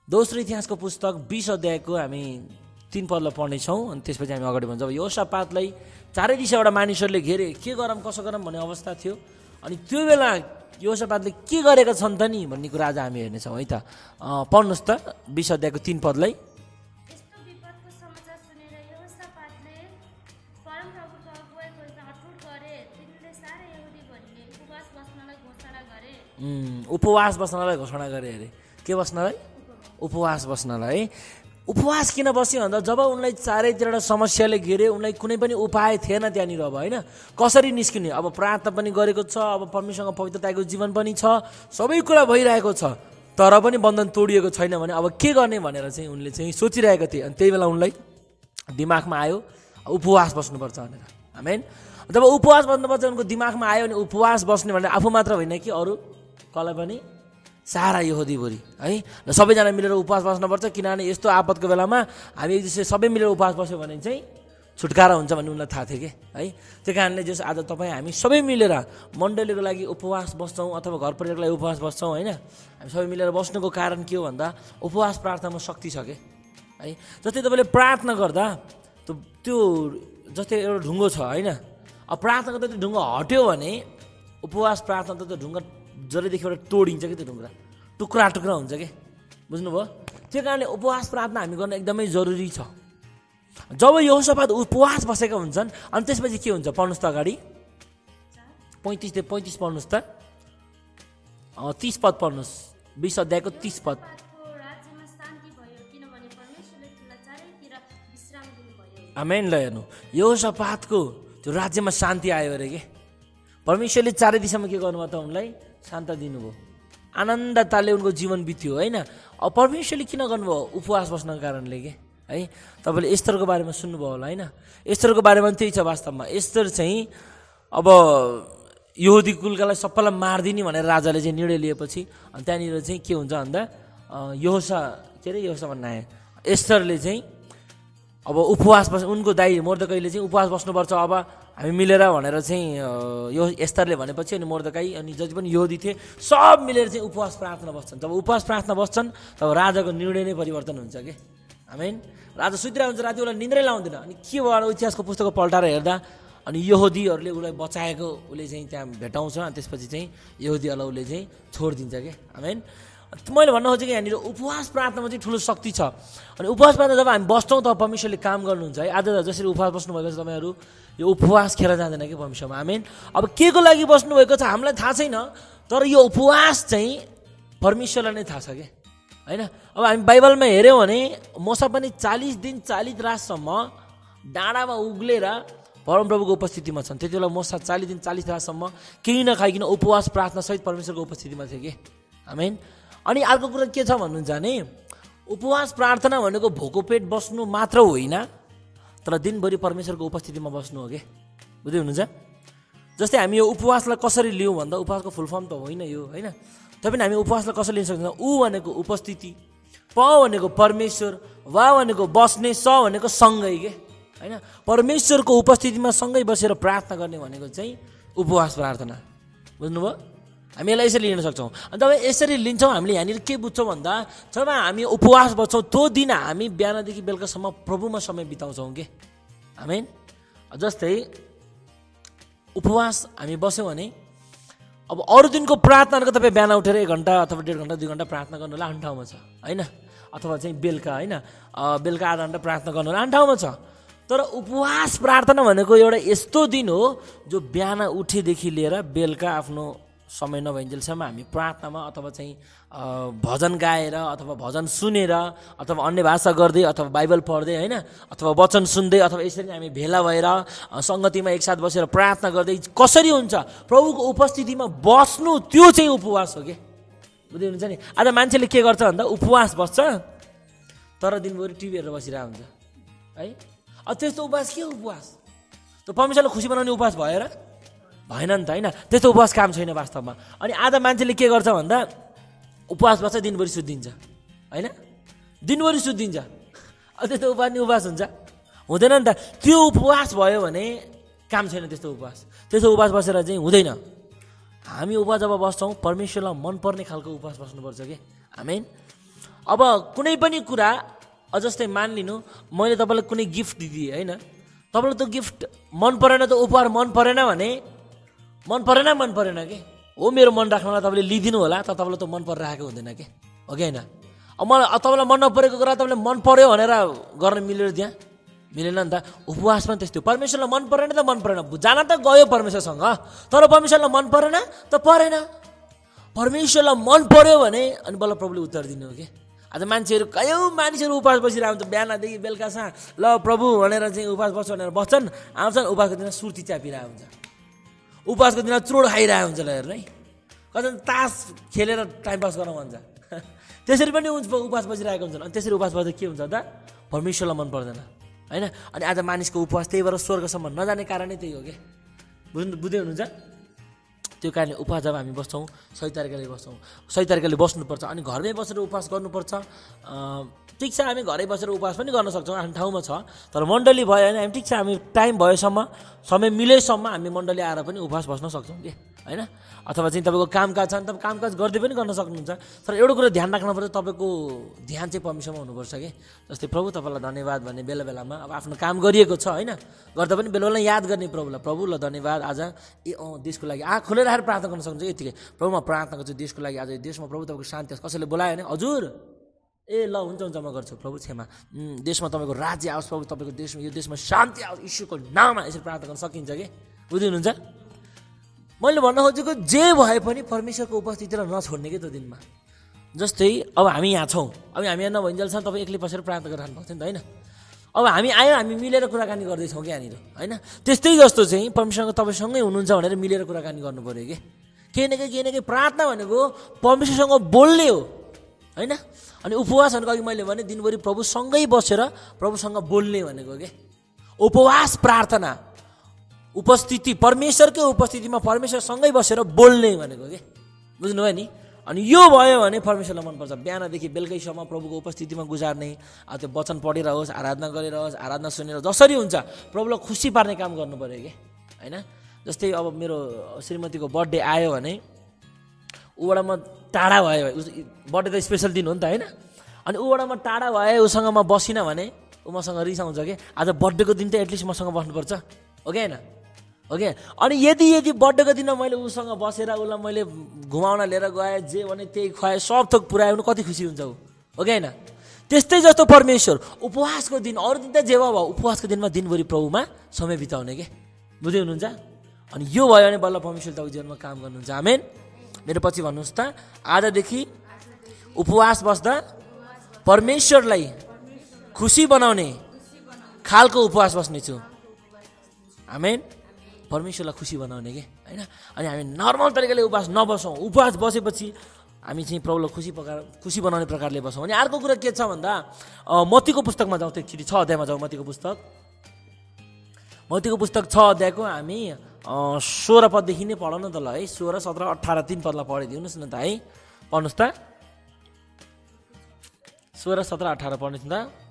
दोस्रो इतिहासको पुस्तक 20 अध्यायको हामी 3 पदलाई पढ्नेछौँ अनि त्यसपछि हामी अगाडि बढ्छौँ। जब यहोसापातलाई चारै दिशाबाट मानिसहरूले घेरे के गरौँ कसो गरौँ भन्ने अवस्था थियो अनि त्यो बेला यहोसापातले के गरेका छन् त नि भन्ने कुरा आज हामी हेर्नेछौँ है त। पढ्नुहोस् त 20 अध्यायको 3 पदलाई। यस्तो विपदको समाचार सुनेर यहोसापातले परमप्रभुको अगुवाई गर्न अठोट गरे। तिनले सारा यहुदी भरिले उपवास बस्नलाई घोषणा गरे। उपवास बस्नलाई घोषणा गरे अरे। के बस्नलाई? उपवास बस्नलाई। उपवास किन बस्यो भन्दा जब उनलाई चारैतिरबाट समस्याले घेरे, उनलाई कुनै पनि उपाय थिएन त्यहाँनिर। अब होइन कसरी निस्किने, अब प्रार्थना पनि गरेको छ, अब परमेश्वरसँग पवित्रताको जीवन पनि छ, सबै कुरा भइरहेको छ, तर पनि बन्धन तोडिएको छैन भने अब के गर्ने भनेर चाहिँ उनले चाहिँ सोचिरहेको थिए। अनि त्यही बेला उनलाई दिमागमा आयो उपवास बस्नुपर्छ भनेर। आमेन। जब उपवास बस्नुपर्छ उनको दिमागमा आयो भने उपवास बस्ने भनेर आफू मात्र होइन कि अरू कसलाई पनि सारा यहुदीभरि है र सबैजना मिलेर उपवास बस्नुपर्छ, किनभने यस्तो आपतको बेलामा हामी जस्तै सबै मिलेर उपवास बस्यो भने चाहिँ छुटकारा हुन्छ भन्ने उनलाई थाहा थियो कि है। त्यो कारणले जस आज तपाईँ हामी सबै मिलेर मण्डलीको लागि उपवास बस्छौँ अथवा घर परिवारको लागि उपवास बस्छौँ होइन। हामी सबै मिलेर बस्नुको कारण के हो भन्दा उपवास प्रार्थनामा शक्ति छ कि है। जस्तै तपाईँले प्रार्थना गर्दा त्यो जस्तै एउटा ढुङ्गो छ होइन, अब प्रार्थना गर्दा त्यो ढुङ्गो हट्यो भने उपवास प्रार्थना त त्यो ढुङ्गा जसैदेखिबाट तोडिन्छ कि त्यो ढुङ्गा टुक्रा टुक्रा हुन्छ कि, बुझ्नुभयो। त्यो कारणले उपवास प्रार्थना हामी गर्न एकदमै जरुरी छ। जब यहोसापात उपवास बसेका हुन्छन् अनि त्यसपछि के हुन्छ पढ्नुहोस् त अगाडि 35 पढ्नुहोस् त 30 पद पढ्नुहोस्। 20 अध्यायको 30 पद। राज्यमा शान्ति भयो किनभने परमेश्वरले तिनलाई चारैतिर विश्राम दिनुभयो। आमेन। ल हेर्नु यहोसापातको त्यो राज्यमा शान्ति आयो अरे के। परमेश्वरले चारै दिशामा के गर्नुभयो त उनलाई शान्त दिनुभयो, आनन्दताले उनको जीवन बित्यो होइन। अब परमेश्वरले किन गर्नुभयो? उपवास बस्नको कारणले के है। तपाईँले एस्तरको बारेमा सुन्नुभयो होला होइन। एस्तरको बारेमा पनि त्यही छ वास्तवमा। एस्तर चाहिँ अब यहुदी कुलकालाई सबैलाई मारिदिने भनेर राजाले चाहिँ निर्णय लिएपछि अनि त्यहाँनिर चाहिँ के हुन्छ भन्दा यहोसा भन्ने आयो एस्तरले चाहिँ अब उपवास बस् उनको दाइ मोर्देकाईले चाहिँ उपवास बस्नुपर्छ अब हामी मिलेर भनेर चाहिँ यो एस्तरले भनेपछि अनि मोर्देकाई अनि जति पनि यहुदी थिए सब मिलेर चाहिँ उपवास प्रार्थना बस्छन्। जब उपवास प्रार्थना बस्छन् तब राजाको निर्णय नै परिवर्तन हुन्छ कि। आमेन। राजा सुतिरहेको हुन्छ, राति उसलाई निन्द्रै लाउँदैन। अनि के भयो इतिहासको पुस्तकको पल्टाएर हेर्दा अनि यहुदीहरूले उसलाई बचाएको उसले चाहिँ त्यहाँ भेटाउँछ अनि त्यसपछि चाहिँ यहुदीहरूलाई उसले चाहिँ छोडिदिन्छ कि। आमेन। मैले भन्न खोजेँ कि यहाँनिर उपवास प्रार्थनामा चाहिँ ठुलो शक्ति छ। अनि उपवास प्रार्थना जब हामी बस्छौँ तब परमेश्वरले काम गर्नुहुन्छ है। आज जसरी उपवास बस्नुभएको छ तपाईँहरू यो उपवास खेर जाँदैन कि परमेश्वरमा। आमेन। अब के को लागि बस्नुभएको छ हामीलाई थाहा छैन, तर यो उपवास चाहिँ परमेश्वरलाई नै थाहा छ कि होइन। अब हामी बाइबलमा हेऱ्यौँ भने मोसा पनि 40 दिन 40 रातसम्म डाँडामा उग्लेर परमप्रभुको उपस्थितिमा छन्। त्यति बेला मोसा 40 दिन 40 रातसम्म केही नखाइकन उपवास प्रार्थना सहित परमेश्वरको उपस्थितिमा थियो कि। आमेन। अनि अर्को कुरा के छ भन्नुहुन्छ भने उपवास प्रार्थना भनेको भोको पेट बस्नु मात्र होइन, तर दिनभरि परमेश्वरको उपस्थितिमा बस्नु हो कि। बुझ्दै हुनुहुन्छ। जस्तै हामी यो उपवासलाई कसरी लियौँ भन्दा उपवासको फुल फर्म त होइन यो होइन, तैपनि हामी उपवासलाई कसरी लिन सक्छौँ? ऊ भनेको उपस्थिति, प भनेको परमेश्वर, वा भनेको बस्ने, स भनेको सँगै के होइन। परमेश्वरको उपस्थितिमा सँगै बसेर प्रार्थना गर्ने भनेको चाहिँ उपवास प्रार्थना। बुझ्नुभयो। हामी यसलाई यसरी लिन सक्छौँ। अनि तब यसरी लिन्छौँ हामीले यहाँनिर के बुझ्छौँ भन्दा जब हामी उपवास बस्छौँ त्यो दिन हामी बिहानदेखि बेलुकासम्म प्रभुमा समय बिताउँछौँ कि। आमेन। जस्तै उपवास हामी बस्यौँ भने अब अरू दिनको प्रार्थनाको तपाईँ बिहान उठेर 1 घन्टा अथवा 1.5 घन्टा 2 घन्टा प्रार्थना गर्नु होला आफ्नो ठाउँमा छ होइन, अथवा चाहिँ बेलुका होइन बेलुका आधा घन्टा प्रार्थना गर्नु होला आफ्नो ठाउँमा छ। तर उपवास प्रार्थना भनेको एउटा यस्तो दिन हो जो बिहान उठेदेखि लिएर बेलुका आफ्नो समय नभइन्जेलसम्म हामी प्रार्थनामा अथवा चाहिँ भजन गाएर अथवा भजन सुनेर अथवा अन्य भाषा गर्दै अथवा बाइबल पढ्दै होइन अथवा वचन सुन्दै अथवा यसरी हामी भेला भएर सङ्गतिमा एकसाथ बसेर प्रार्थना गर्दै कसरी हुन्छ प्रभुको उपस्थितिमा बस्नु, त्यो चाहिँ उपवास हो कि। बुझ्दै हुनुहुन्छ नि। आज मान्छेले के गर्छ भन्दा उपवास बस्छ तर दिनभरि टिभी हेरेर बसिरहेको हुन्छ है। अब त्यस्तो उपवास के उपवास? त्यो परमेश्वरलाई खुसी बनाउने उपवास भएर भएन नि त होइन। त्यस्तो उपवास काम छैन वास्तवमा। अनि आज मान्छेले के गर्छ भन्दा उपवास बस्छ दिनभरि सुत्दिन्छ होइन, दिनभरि सुत्दिन्छ। अब त्यस्तो उपवास हुन्छ? हुँदैन नि त। त्यो उपवास भयो भने काम छैन त्यस्तो उपवास। त्यस्तो उपवास बसेर चाहिँ हुँदैन। हामी उपवास जब बस्छौँ परमेश्वरलाई मनपर्ने खालको उपवास बस्नुपर्छ कि। आमेन। अब कुनै पनि कुरा जस्तै मानिलिनु मैले तपाईँलाई कुनै गिफ्ट दिदिएँ होइन, तपाईँलाई त्यो गिफ्ट मन परेन, त उपहार मन परेन भने मन परेन के हो, मेरो मन राख्नलाई तपाईँले लिइदिनु होला, तर तपाईँलाई त मन परिरहेको हुँदैन के हो कि होइन। अब मलाई तपाईँलाई मन नपरेको कुरा तपाईँले मन पर्यो भनेर गर्न मिलेर त्यहाँ मिलेन नि त। उपवासमा त्यस्तो परमेश्वरलाई मन परेन त मन परेन, जान त गयो परमेश्वरसँग, तर परमेश्वरलाई मन परेन त परेन। परमेश्वरलाई मन पर्यो भने अनि बल्ल प्रभुले उत्तर दिनु हो कि। आज मान्छेहरू कयौँ मानिसहरू उपवास बसिरहेको हुन्छ, बिहानदेखि बेलुकासम्म ल प्रभु भनेर चाहिँ उपवास बस्छ भनेर बस्छन्, आउँछन् उपवासको दिन सुर्ती च्यापिरहेको हुन्छ, उपवासको दिन चुरोड खाइरहेको हुन्छ। ल हेर्नु है, कति तास खेलेर टाइम पास गर्न भन्छ, त्यसरी पनि उपवास बसिरहेको हुन्छन्। अनि त्यसरी उपवास बस्दा के हुन्छ त, परमेश्वरलाई मन पर्दैन होइन। अनि आज मानिसको उपवास त्यही भएर स्वर्गसम्म नजाने कारणै त्यही हो कि, बुझ्दै हुनुहुन्छ। त्यो कारणले उपवास जब हामी बस्छौँ सही तरिकाले बस्छौँ, सही तरिकाले बस्नुपर्छ। अनि घरमै बसेर उपवास गर्नुपर्छ, ठिक छ हामी घरै बसेर उपवास पनि गर्न सक्छौँ, आफ्नो ठाउँमा छ। तर मण्डली भयो भने हामी ठिक छ, हामी टाइम भएसम्म समय मिलेसम्म हामी मण्डली आएर पनि उपवास बस्न सक्छौँ कि होइन। अथवा चाहिँ तपाईँको कामकाज छ भने तपाईँ कामकाज गर्दै पनि गर्न सक्नुहुन्छ। तर एउटा कुरा ध्यान राख्नुपर्छ, तपाईँको ध्यान चाहिँ परमेश्वरमा हुनुपर्छ कि। जस्तै प्रभु तपाईँलाई धन्यवाद भन्ने बेला बेलामा अब आफ्नो काम गरिएको छ होइन, गर्दा पनि बेला बेला याद गर्ने प्रभुलाई, प्रभु ल धन्यवाद आज देशको लागि आँखा खोलेर आएर प्रार्थना गर्न सक्नुहुन्छ। यतिकै प्रभु म प्रार्थना गर्छु देशको लागि, आज यो देशमा प्रभु तपाईँको शान्ति होस्। कसैले बोलायो भने हजुर ल हुन्छ म गर्छु प्रभु क्षमा, देशमा तपाईँको राज्य आओस् प्रभु, तपाईँको देशमा यो देशमा शान्ति आओस् यीशुको नाममा, यसरी प्रार्थना गर्न सकिन्छ कि, बुझ्नुहुन्छ। मैले भन्न खोजेको जे भए पनि परमेश्वरको उपस्थितिलाई नछोड्ने कि त्यो दिनमा। जस्तै अब हामी यहाँ छौँ, अब हामी यहाँ नभइन्जेलसम्म तपाईँ एक्लै बसेर प्रार्थना गरिरहनु भएको थियो नि त होइन। अब हामी आयो, हामी मिलेर कुराकानी गर्दैछौँ कि यहाँनिर होइन। त्यस्तै जस्तो चाहिँ परमेश्वरको तपाईँसँगै हुनुहुन्छ भनेर मिलेर कुराकानी गर्नु पऱ्यो कि। केही न केही प्रार्थना भनेको परमेश्वरसँग बोल्ने हो होइन। अनि उपवास भनेको अघि मैले भने दिनभरि प्रभुसँगै बसेर प्रभुसँग बोल्ने भनेको के। उपवास प्रार्थना उपस्थिति, परमेश्वरकै उपस्थितिमा परमेश्वरसँगै बसेर बोल्ने भनेको के, बुझ्नुभयो नि। अनि यो भयो भने परमेश्वरलाई मनपर्छ। बिहानदेखि बेलुकैसम्म प्रभुको उपस्थितिमा गुजार्ने, त्यो वचन पढेर होस्, आराधना गरेर होस्, आराधना सुनेर जसरी हुन्छ प्रभुलाई खुसी पार्ने काम गर्नु पऱ्यो कि होइन। जस्तै अब मेरो श्रीमतीको बर्थडे आयो भने ऊबाट म टाढा भयो, बर्थडे त स्पेसल दिन हो नि त होइन। अनि ऊबाट म टाढा भए, उसँग म बसिनँ भने ऊ मसँग रिसाउँछ कि आज बर्थडेको दिन त एटलिस्ट मसँग बस्नुपर्छ हो कि होइन, हो कि। अनि यदि बर्थडेको दिनमा मैले उसँग बसेर उसलाई मैले घुमाउन लिएर गएँ, जे भने त्यही खुवाएँ, सब थोक पुऱ्यायो भने कति खुसी हुन्छ ऊ, हो कि होइन। त्यस्तै जस्तो परमेश्वर उपवासको दिन, अरू दिन त जे भयो उपवासको दिनमा दिनभरि प्रभुमा समय बिताउने के, बुझ्दै हुनुहुन्छ। अनि यो भयो भने बल्ल परमेश्वर तपाईँको जीवनमा काम गर्नुहुन्छ। आमेन। मेरो पछि भन्नुहोस् त, आजदेखि उपवास बस्दा परमेश्वरलाई खुसी बनाउने खालको उपवास बस्नेछु। आमेन। परमेश्वरलाई खुसी बनाउने के होइन। अनि हामी नर्मल तरिकाले उपवास नबसौँ, उपवास बसेपछि हामी चाहिँ प्रभुलाई खुसी बनाउने प्रकारले बसौँ। अनि अर्को कुरा के छ भन्दा, मत्तीको पुस्तकमा जाउँ, त्यो 6 अध्यायमा जाउँ। मत्तीको पुस्तक 6 अध्यायको हामी 16 पददेखि नै पढौँ न त ल है। 16, 17, 18 3 पदलाई पढिदिनुहोस् न त है, पढ्नुहोस् त। 16, 17, 18 पढ्नुहोस् न त।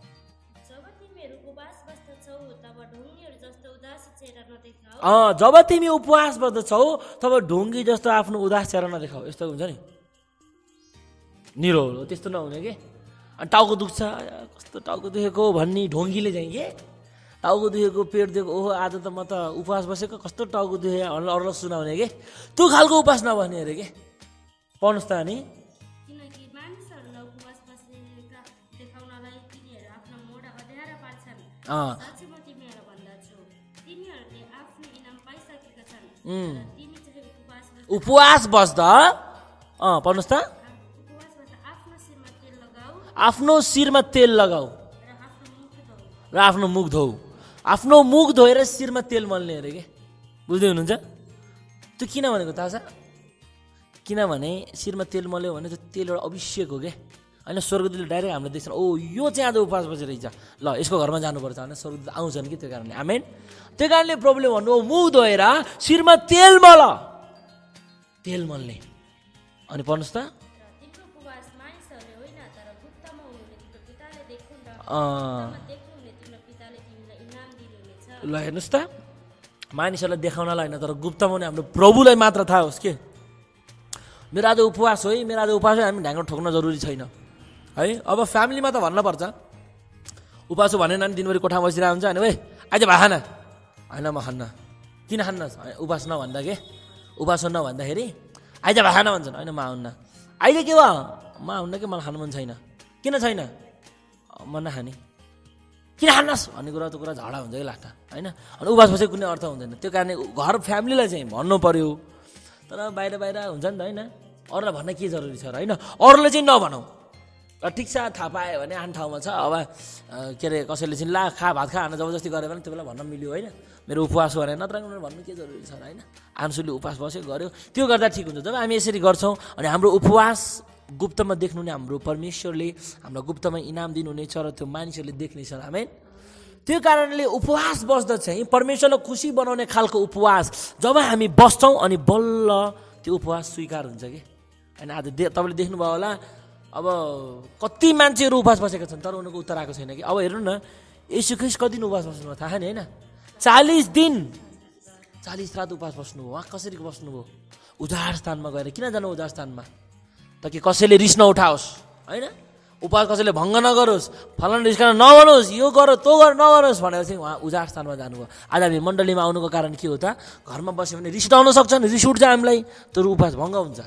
जब तिमी उपवास बस्दछौ तब ढुङ्गी जस्तो आफ्नो उदास चेहरा नदेखाऊ। यस्तो हुन्छ नि, निरो हो त्यस्तो नहुने कि। अनि टाउको दुख्छ, कस्तो टाउको दुखेको भन्ने ढोङ्गीले चाहिँ के, टाउको दुखेको पेट दुखेको, ओहो आज त म त उपवास बसेको कस्तो टाउको दुखे भनेर अरूलाई सुनाउने के, त्यो खालको उपवास नबस्ने अरे के। पढ्नुहोस् त। अनि उपवास बस्दा पढ्नुहोस् त, आफ्नो शिरमा तेल लगाऊ र आफ्नो मुख धोऊ। आफ्नो मुख धोएर शिरमा तेल मल्ने अरे के, बुझ्दै हुनुहुन्छ। त्यो किन भनेको थाहा छ? किनभने शिरमा तेल मल्यो भने त्यो तेल एउटा अभिषेक हो क्या होइन। स्वर्गदूतले डाइरेक्ट हामीले देख्छ, ओ यो चाहिँ आज उपवास बसिरहेछ, ल यसको घरमा जानुपर्छ भने स्वर्गदूत आउँछन् कि। त्यो कारणले आमेन। त्यो कारणले प्रभुले भन्नु मुख धोएर शिरमा तेल मल, तेल मल्ने। अनि पढ्नुहोस् त। ल हेर्नुहोस् त, मानिसहरूलाई देखाउनलाई होइन तर गुप्तमा पनि हाम्रो प्रभुलाई मात्र थाहा होस् के। मेरो आज उपवास हो है, मेरो आज उपवास हो, हामी ढ्याङ्ग्रो ठोक्न जरुरी छैन है। अब फ्यामिलीमा त भन्नुपर्छ, उपास भने नानी दिनभरि कोठामा बसिरहेको हुन्छ, अनि आज भात खान, होइन म खान्न, किन खान्न, उपास नभन्दा के, उपास नभन्दाखेरि आज भात खान भन्छन्, होइन म आउन्न, अहिले के भयो म आउन्न कि मलाई खानु मन छैन, किन छैन, म नखाने, किन खान्नस् भन्ने कुरा, त्यो कुरा झगडा हुन्छ कि लास्टमा, होइन। अनि उपास बसेको कुनै अर्थ हुँदैन। त्यो कारणले घर फ्यामिलीलाई चाहिँ भन्नु पर्यो, तर बाहिर हुन्छ नि त, होइन। अरूलाई भन्न के जरुरी छ र, होइन। अरूलाई चाहिँ नभनौँ, ठिक छ, थाहा पायो भने आफ्नो ठाउँमा छ। अब के अरे कसैले चाहिँ ला खा भात खा भनेर जबरजस्ती गऱ्यो भने त्यो बेला भन्न मिल्यो, होइन। मेरो उपवास भने नत्र भन्नु के जरुरी छ र, होइन। आंसुले उपवास बस्यो गर्यो, त्यो गर्दा ठिक हुन्छ। जब हामी यसरी गर्छौँ अनि हाम्रो उपवास गुप्तमा देख्नुहुने हाम्रो परमेश्वरले हाम्रो गुप्तमा इनाम दिनुहुनेछ र त्यो मानिसहरूले देख्नेछ। आमेन। त्यो कारणले उपवास बस्दा चाहिँ परमेश्वरलाई खुसी बनाउने खालको उपवास जब हामी बस्छौँ अनि बल्ल त्यो उपवास स्वीकार हुन्छ कि, होइन। आज तपाईँले देख्नुभयो होला, अब कति मान्छेहरू उपवास बसेका छन् तर उनीहरूको उत्तर आएको छैन कि। अब हेर्नु न, येशू ख्रीष्ट कति दिन उपवास बस्नुभयो थाहा नि, होइन। 40 दिन 40 रात उपवास बस्नुभयो। उहाँ कसरी बस्नुभयो? उजाड स्थानमा गएर। किन जानु उजाड स्थानमा? ताकि कसैले रिस नउठाओस्, होइन। उपवास कसैले भङ्ग नगरोस्, फलाना रिस्कन नभनोस्, यो गर त्यो गर नगरोस् भनेर चाहिँ उहाँ उजाड स्थानमा जानुभयो। आज हामी मण्डलीमा आउनुको कारण के हो त? घरमा बस्यो भने रिस उठाउन सक्छन्, रिस उठ्छ हामीलाई, त्यो उपवास भङ्ग हुन्छ।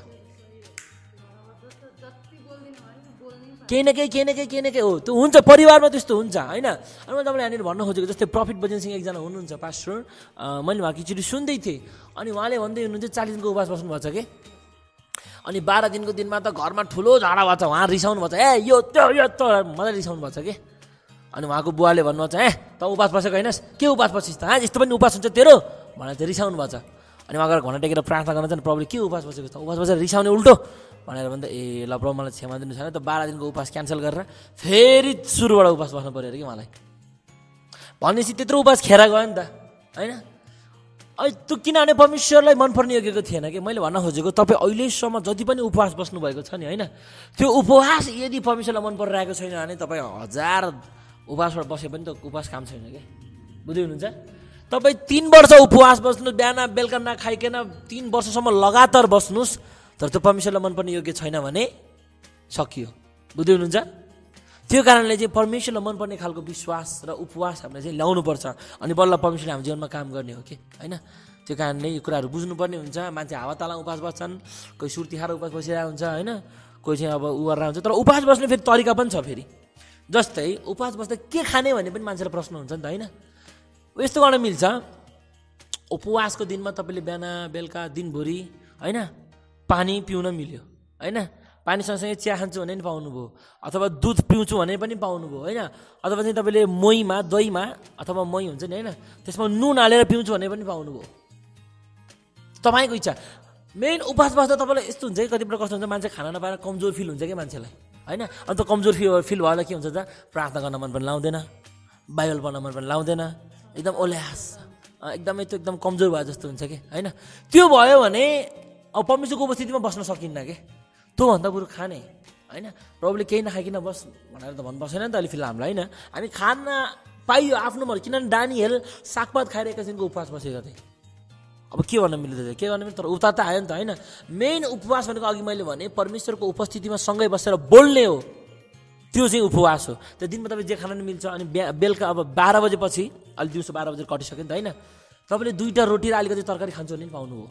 केही न केही हो, त्यो हुन्छ, परिवारमा त्यस्तो हुन्छ, होइन। अनि मैले तपाईँले यहाँनिर भन्न खोजेको जस्तै प्रफिट बजेन सिंह एकजना हुनुहुन्छ पास्टर, मैले उहाँको एकचोटि सुन्दै थिएँ। अनि उहाँले भन्दै हुनुहुन्छ 40 दिनको उपवास बस्नुभएको छ कि, अनि 12 दिनको दिनमा त घरमा ठुलो झगडा भएको छ, उहाँ रिसाउनु भएको छ, यो त्यो मजाले रिसाउनु भएको छ कि। अनि उहाँको बुवाले भन्नुभएको छ, त उपवास बसेको होइनस्, के उपवास बसिस् त, यस्तो पनि उपवास हुन्छ तेरो भनेर चाहिँ रिसाउनु भएको छ। अनि उहाँ गएर घन्टा टेकेर प्रार्थना गर्न चाहिँ प्रभुले के उपवास बसेको छ, उपवास बसेर रिसाउने उल्टो भनेर भन्दा, ए ल प्रभु मलाई क्षमा दिनु छैन, त 12 दिनको उपवास क्यान्सल गरेर फेरि सुरुबाट उपवास बस्नु पऱ्यो अरे कि उहाँलाई। भनेपछि त्यत्रो उपवास खेर गयो नि त, होइन। त्यो किनभने परमेश्वरलाई मनपर्ने योग्यको थिएन कि। मैले भन्न खोजेको, तपाईँ अहिलेसम्म जति पनि उपवास बस्नुभएको छ नि, होइन, त्यो उपवास यदि परमेश्वरलाई मन परिरहेको छैन भने तपाईँ 1000 उपवासबाट बसे पनि त उपवास काम छैन कि। बुझ्दै हुनुहुन्छ? तपाईँ 3 वर्ष उपवास बस्नुहोस्, बिहान बेलुका नखाइकन 3 वर्षसम्म लगातार बस्नुहोस्, तर त्यो परमेश्वरलाई मनपर्ने योग्य छैन भने सकियो। बुझ्दै हुनुहुन्छ? त्यो कारणले चाहिँ परमेश्वरलाई मनपर्ने खालको विश्वास र उपवास हामीले चाहिँ ल्याउनुपर्छ, अनि बल्ल परमेश्वरले हाम्रो जीवनमा काम गर्ने हो कि, होइन। त्यो कारणले यो कुराहरू बुझ्नुपर्ने हुन्छ। मान्छे हावाताला उपवास बस्छन्, कोही सुर्ती खाएर उपवास बसिरहेको हुन्छ, होइन, कोही चाहिँ अब उ गरेर हुन्छ। तर उपवास बस्ने फेरि तरिका पनि छ फेरि। जस्तै उपवास बस्दा के खाने भन्ने पनि मान्छेलाई प्रश्न हुन्छ नि त, होइन। यस्तो गर्न मिल्छ, उपवासको दिनमा तपाईँले बिहान बेलुका दिनभरि, होइन, पानी पिउन मिल्यो, होइन। पानी सँगसँगै चिया खान्छु भने पनि पाउनुभयो, अथवा दुध पिउँछु भने पनि पाउनुभयो, होइन। अथवा चाहिँ तपाईँले मोहीमा दहीमा अथवा मोही हुन्छ नि, होइन, त्यसमा नुन हालेर पिउँछु भने पनि पाउनुभयो, तपाईँको इच्छा। मेन उपवास बस्दा तपाईँलाई यस्तो हुन्छ कि कतिपय कस्तो हुन्छ, मान्छे खाना नपाएर कमजोर फिल हुन्छ कि मान्छेलाई, होइन। अन्त कमजोर फिल भएर के हुन्छ त, प्रार्थना गर्न मन पनि लाउँदैन, बाइबल पढ्न मन पनि लाउँदैन, एकदम ओल्यास, एकदमै त्यो एकदम कमजोर भयो जस्तो हुन्छ कि, होइन। त्यो भयो भने अब परमेश्वरको उपस्थितिमा बस्न सकिन्न कि। त्योभन्दा बरु खाने, होइन। प्रभुले केही नखाइकन बस भनेर त भन्नु बसेन नि त अहिले फिलहाल हामीलाई, होइन। हामी खाना पाइयो आफ्नो मन, किनभने दानिएल सागपात खाएर एकैछिनको उपवास बसेको थिएँ। अब के भन्न मिल्दैन, के गर्नु मिल्छ, तर उता त आयो नि त, होइन। मेन उपवास भनेको अघि मैले भने परमेश्वरको उपस्थितिमा सँगै बसेर बोल्ने हो, त्यो चाहिँ उपवास हो। त्यो दिनमा तपाईँ जे खान मिल्छ, अनि बेलुका अब 12 बजेपछि, अहिले दिउँसो 12 बजे कटिसक्यो नि त, होइन। तपाईँले 2टा रोटी र अलिकति तरकारी खान्छु भने पनि पाउनुभयो।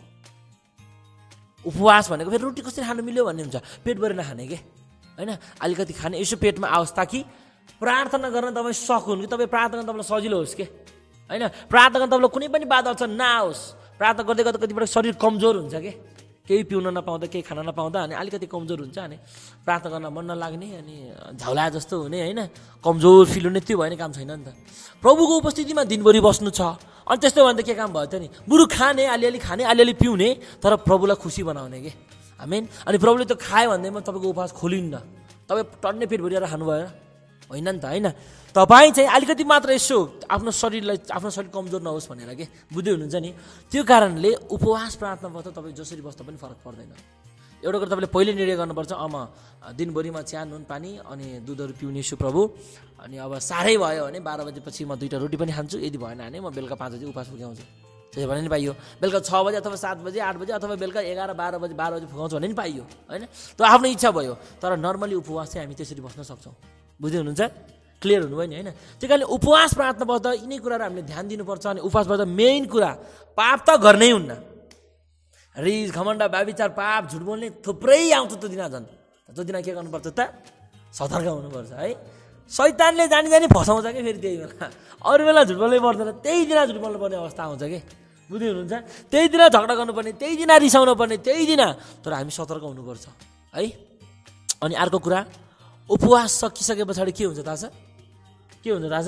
उपवास भनेको फेरि रोटी कसरी खानु मिल्यो भन्ने हुन्छ, पेटभरि नखाने के, होइन। अलिकति खाने, यसो पेटमा आओस् ताकि प्रार्थना गर्न तपाईँ सकुन्, कि तपाईँ प्रार्थना गर्न तपाईँलाई सजिलो होस् के, होइन। प्रार्थना गर्न तपाईँलाई कुनै पनि बाधा अल्छा नआओस्। प्रार्थना गर्दै गर्दा कतिपल्ट शरीर कमजोर हुन्छ कि, केही पिउन नपाउँदा, केही खान नपाउँदा, अनि अलिकति कमजोर हुन्छ, अनि प्रार्थना गर्न मन नलाग्ने, अनि झौला जस्तो हुने, होइन, कमजोर फिल हुने, त्यो भयो भने काम छैन नि त। प्रभुको उपस्थितिमा दिनभरि बस्नु छ, अनि त्यस्तो भन्दा के काम भयो त नि, बरु खाने, अलिअलि खाने, अलिअलि पिउने, तर प्रभुलाई खुसी बनाउने के। आमेन। अनि प्रभुले त्यो खायो भन्दैमा तपाईँको उपवास खोलिन्न, तपाईँ टन्नै पेट भरिएर खानुभयो होइन नि त, होइन। तपाईँ चाहिँ अलिकति मात्र यसो आफ्नो शरीर कमजोर नहोस् भनेर के, बुझ्दै हुनुहुन्छ नि। त्यो कारणले उपवास प्रार्थना बस्दा तपाईँ जसरी बस्दा पनि फरक पर्दैन। एउटा कुरा तपाईँले पहिले निर्णय गर्नुपर्छ, दिनभरिमा चिया नुन पानी अनि दुधहरू पिउने छु प्रभु, अनि अब साह्रै भयो भने 12 बजेपछि म 2टा रोटी पनि खान्छु, यदि भएन भने म बेलुका 5 बजे उपवास पुग्याउँछु, त्यसो भने नि पाइयो। बेलुका 6 बजे अथवा 7 बजे 8 बजे अथवा बेलुका 11 12 बजे 12 बजे फुकाउँछ भने नि पाइयो होइन। त्यो आफ्नो इच्छा भयो। तर नर्मली उपवास चाहिँ हामी त्यसरी बस्न सक्छौँ। बुझ्दै हुनुहुन्छ? क्लियर हुनुभयो नि होइन। त्यही कारणले उपवास प्रार्थना बस्दा यिनै कुराहरू हामीले ध्यान दिनुपर्छ। अनि उपवास बस्दा मेन कुरा पाप त गर्नै हुन्न। रिस घमण्ड व्यभिचार पाप झुट बोल्ने थुप्रै आउँछ त्यो दिन। झन् त्यो दिन के गर्नुपर्छ त? सतर्क हुनुपर्छ है। शैतानले जानी जानी फसाउँछ कि फेरि त्यही बेला। अरू बेला झुट बोल्नै पर्दैन, त्यही दिन झुट बोल्नुपर्ने अवस्था आउँछ कि। बुझ्दै हुनुहुन्छ? त्यही दिन झगडा गर्नुपर्ने, त्यही दिन रिसाउनु पर्ने, त्यही दिन। तर हामी सतर्क हुनुपर्छ है। अनि अर्को कुरा, उपवास सकिसके पछाडि के हुन्छ थाहा छ? के हुन्छ थाहा छ?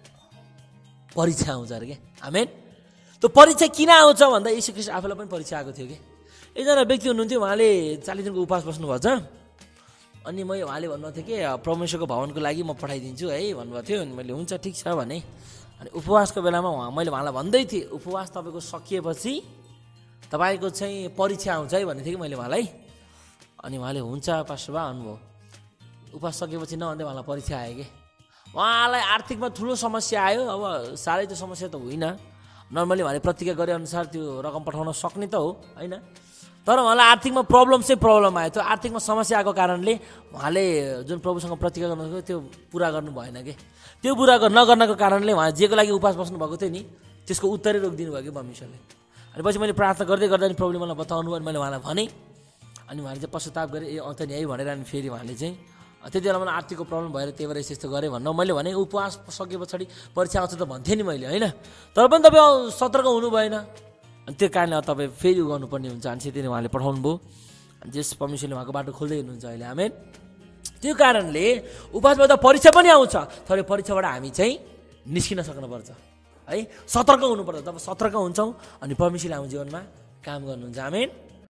परीक्षा आउँछ अरे के। आमेन। त्यो परीक्षा किन आउँछ भन्दा यीशु ख्रीष्ट आफूलाई पनि परीक्षा आएको थियो कि। एकजना व्यक्ति हुनुहुन्थ्यो, उहाँले 40 दिनको उपवास बस्नुभएको छ। अनि उहाँले भन्नुभएको थियो कि परमेश्वरको भवनको लागि म पठाइदिन्छु है भन्नुभएको थियो। अनि मैले हुन्छ ठिक छ भने। अनि उपवासको बेलामा मैले उहाँलाई भन्दै थिएँ, उपवास तपाईँको सकिएपछि तपाईँको चाहिँ परीक्षा आउँछ है भन्ने थिएँ कि मैले उहाँलाई। अनि उहाँले हुन्छ पास्टर बा भन्नुभयो। उपवास सकेपछि नभन्दै उहाँलाई परीक्षा आयो कि। उहाँलाई आर्थिकमा ठुलो समस्या आयो। अब साह्रै त्यो समस्या त होइन, नर्मली उहाँले प्रतिज्ञा गरेअनुसार त्यो रकम पठाउन सक्ने त हो होइन। तर उहाँलाई आर्थिकमा प्रब्लम आयो। त्यो आर्थिकमा समस्या आएको कारणले उहाँले जुन प्रभुसँग प्रतिज्ञा गर्नुभएको त्यो पुरा गर्नु भएन कि। त्यो पुरा नगर्नको कारणले उहाँ जेको लागि उपवास बस्नुभएको थियो नि त्यसको उत्तरै रोकिदिनु भयो कि परमेश्वरले। अनि पछि मैले प्रार्थना गर्दै गर्दा नि प्रभुले मलाई बताउनु। अनि मैले उहाँलाई भनेँ। अनि उहाँले चाहिँ पश्चाताप गरेँ, ए अन्त नि है भनेर। अनि फेरि उहाँले चाहिँ त्यति बेला मलाई आर्थिकको प्रब्लम भएर त्यही भएर यस्तो गरेँ भन्नु। मैले भने उपवास सके पछाडि परीक्षा आउँछ त भन्थेँ नि मैले होइन। तर पनि तपाईँ सतर्क हुनु भएन। अनि त्यो कारणले तपाईँ फेरि गर्नुपर्ने हुन्छ। अनि त्यति नै उहाँले पठाउनु भयो। अनि त्यस परमेश्वरले उहाँको बाटो खोल्दै हुनुहुन्छ अहिले। आमेन। त्यो कारणले उपवासबाट परीक्षा पनि आउँछ। तर परीक्षाबाट हामी चाहिँ निस्किन सक्नुपर्छ है। सतर्क हुनुपर्छ। तब सतर्क हुन्छौँ अनि परमेश्वरले हाम्रो जीवनमा काम गर्नुहुन्छ। आमेन।